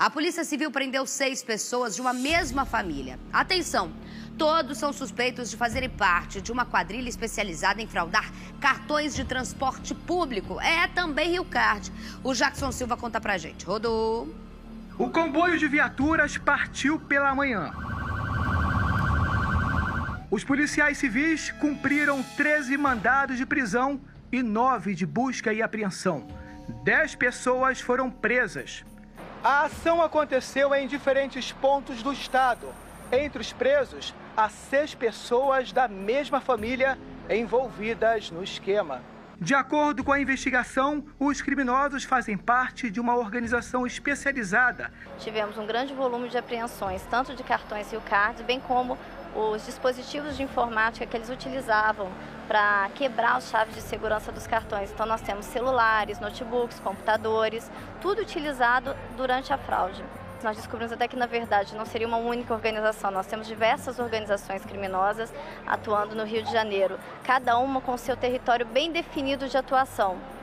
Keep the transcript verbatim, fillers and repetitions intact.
A Polícia Civil prendeu seis pessoas de uma mesma família. Atenção! Todos são suspeitos de fazerem parte de uma quadrilha especializada em fraudar cartões de transporte público. É também Rio Card. O Jackson Silva conta pra gente. Rodou. O comboio de viaturas partiu pela manhã. Os policiais civis cumpriram treze mandados de prisão e nove de busca e apreensão. Dez pessoas foram presas. A ação aconteceu em diferentes pontos do estado. Entre os presos, há seis pessoas da mesma família envolvidas no esquema. De acordo com a investigação, os criminosos fazem parte de uma organização especializada. Tivemos um grande volume de apreensões, tanto de cartões Rio Card, bem como os dispositivos de informática que eles utilizavam para quebrar as chaves de segurança dos cartões. Então nós temos celulares, notebooks, computadores, tudo utilizado durante a fraude. Nós descobrimos até que, na verdade, não seria uma única organização. Nós temos diversas organizações criminosas atuando no Rio de Janeiro, cada uma com seu território bem definido de atuação.